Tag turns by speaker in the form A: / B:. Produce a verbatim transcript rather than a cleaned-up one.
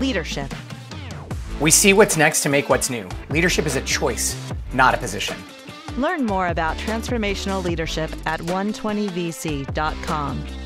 A: Leadership.
B: We see what's next to make what's new. Leadership is a choice, not a position.
A: Learn more about transformational leadership at one twenty v c dot com.